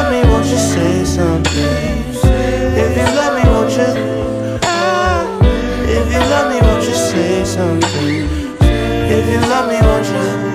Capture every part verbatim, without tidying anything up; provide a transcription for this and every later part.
love me, won't you say something? If you love me, won't you? If you love me, won't you say something? If you love me, won't you?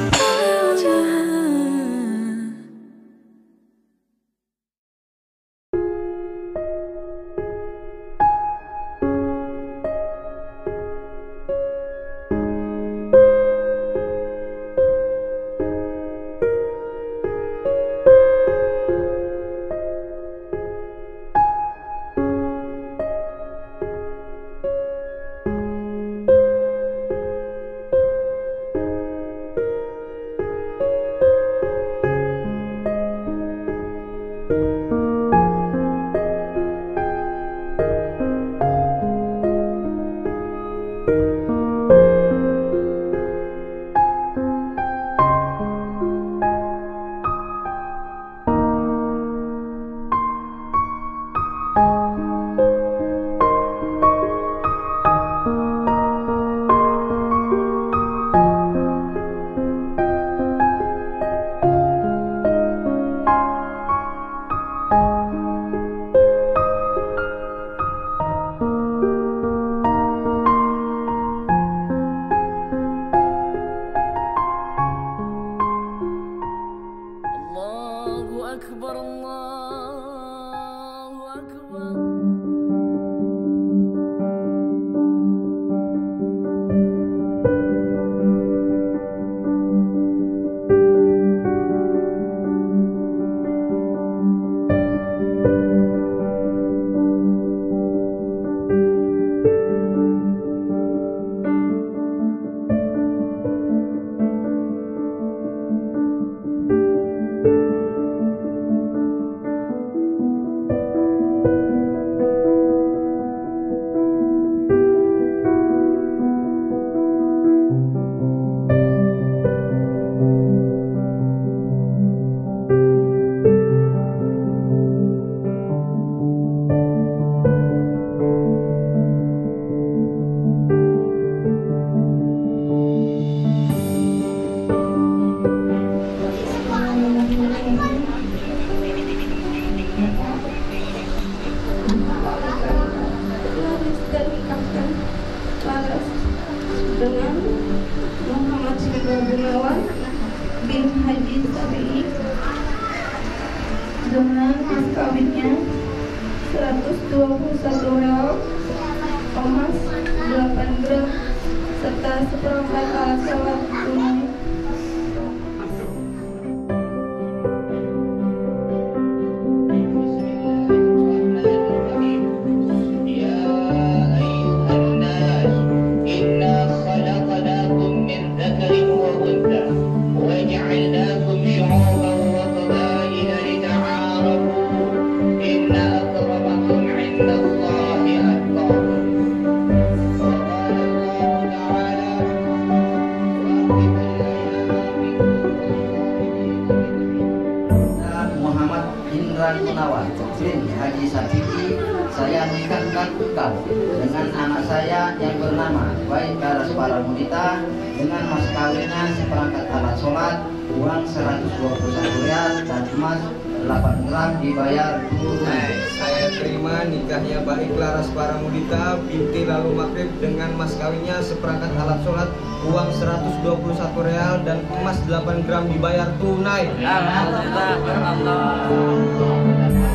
Dengan Muhammad Hendra Gunawan bin Haji Sabi'i dengan mas kawinnya seratus dua puluh satu real, emas delapan gram serta seperempat alat sholat tunai. Gunawan bin Haji Sabi'i, saya nikahkan engkau dengan anak saya yang bernama Baik Laras Paramudita dengan mas kawinnya seperangkat alat sholat, uang seratus dua puluh satu real dan emas delapan gram dibayar tunai. Saya terima nikahnya Baik Laras Paramudita binti Lalu Makrib dengan mas kawinnya seperangkat alat sholat, uang seratus dua puluh satu real dan emas delapan gram dibayar tunai. Alhamdulillah.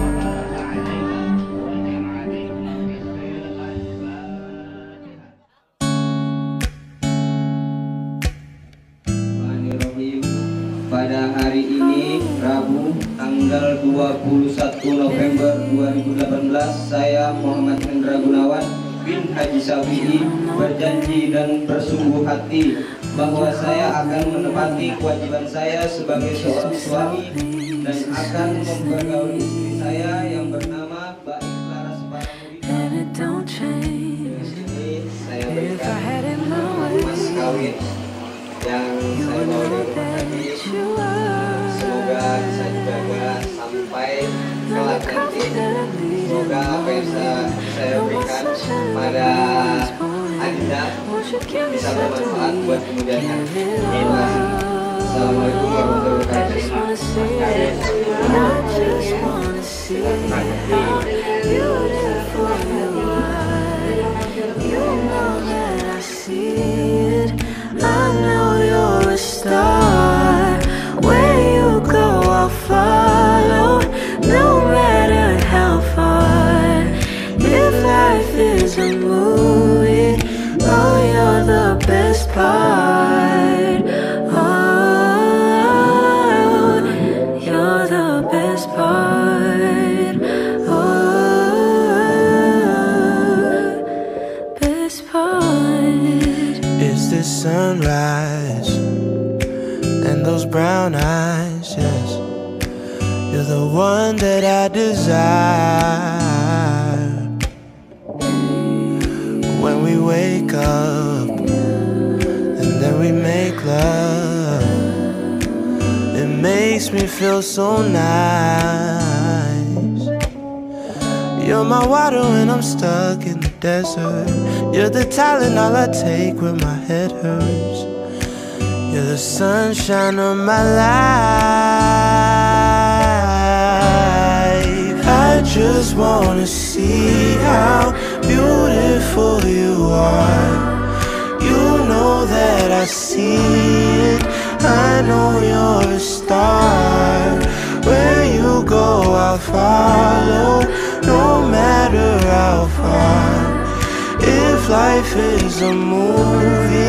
Pada hari ini, Rabu, tanggal dua puluh satu November dua ribu delapan belas, saya Muhammad Hendra Gunawan bin Haji Sabi'i berjanji dan bersungguh hati bahwa saya akan menepati kewajiban saya sebagai seorang suami dan akan mempergauli istri saya yang bernama Baik Laras Paramudita. Di sini saya berikan mas kawin yang saya bawa dari rumah tadi. Semoga bisa dijaga sampai kelak nanti. Semoga apa yang bisa saya berikan pada Adinda bisa bermanfaat buat kemudian hari. Terima kasih. Assalamualaikum warahmatullahi wabarakatuh. see how beautiful you are. You know that I see it. I know you're a star. Where you go, I'll follow, no matter how far. If life is a movie, oh, you're the best part. Oh, you're the best part. Oh, best part. Is this sunrise and those brown eyes? Yes, you're the one that I desire. When we wake up and then we make love, it makes me feel so nice. You're my water when I'm stuck in the desert. You're the Tylenol I take when my head hurts. You're the sunshine of my life. I just wanna see how beautiful you are. You know that I see it. I know you're a star. Where you go, I'll follow, no matter how far. If life is a movie,